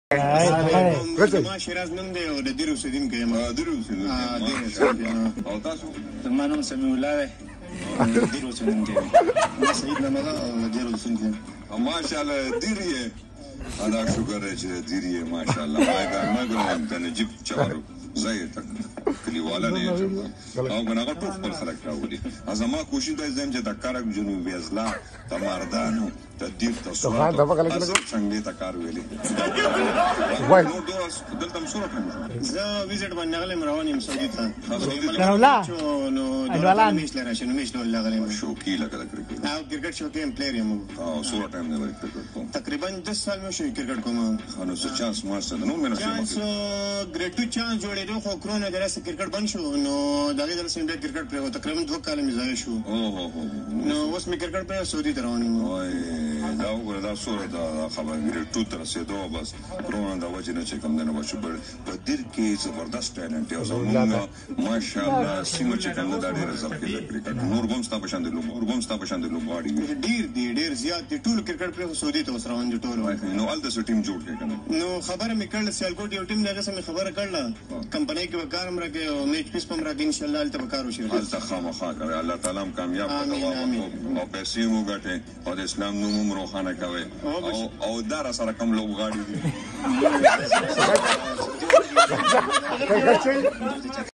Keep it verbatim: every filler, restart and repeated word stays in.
ما شیراز نوم دی او د دیر اوسېدونکی یم. دیر اوسېدونکی ها دیر اوسېدونکی. او تاسو؟ زما نوم سمیع الله دی او د دیر اوسېدونکی یم. ما سعید نامه ده او د دیر اوسېدونکی یم. ماشاءالله دیر یې الله شکر دی چې دیر یې ماشاءالله ما ګرم ته نجیب چارو زه یې تک کلیواله نه یم او ګناه ټول خپل خلک راولي. زما کوشش دا زم چې د کارک جنوبي اضلاع د مردانو ته دیر ته سوال څنګه ته کار ویلي نو دوه دلته مسوره کړم. زه ویزټ باندې راغلی روان یم سعودي ته. نو انډوالان میش لري شنو میش ډول راغلی یم. شوقي لکه د کرکټ او کرکټ شوقي یم پلیئر یم. او سوره ټایم نه کرکټ کوم تقریبا دس سال مې شوی کرکټ کوم. نو څه چانس ما سره نو مې نه چانس ګریډ ټو چانس جوړېدو خو کرونا درسه کرکټ بند شو نو دغه درسه بیا کرکټ پرې تقریبا دوه کال مې ځای شو. نو اوس مې کرکټ په سعودي ته روان یم. دا وګوره دا سوره دا خبره ګریډ ټو ته رسېدو بس کرونا د وجې نه چې کوم دی نو شو په دیر کې زبردست ټیلنټ یو زمونږ ماشاءالله سیمه چې کوم ده دا ډېره زبر کې کرکټ نور به هم ستا په شان د لوبغاړي نور به هم ستا په شان د لوبغاړي ډېر دي ډېر زیات دي ټول کرکټ پرې سعودي ته اوس روان دي ټول. نو هلته څه ټیم جوړ کړی که نه؟ نو خبره مې کړله سیالکوټ یو ټیم دی هغه څه مې خبره کړله کمپنۍ کې به کار هم راکړي او میچ پیس به هم راکړي انشاءالله هلته به کار وشي. هلته خامخا کوئ الله تعالی هم کامیاب کړي او پیسې هم وګټئ او د اسلام نوم هم روښانه کوئ او دا راسره کوم لوبغاړي دي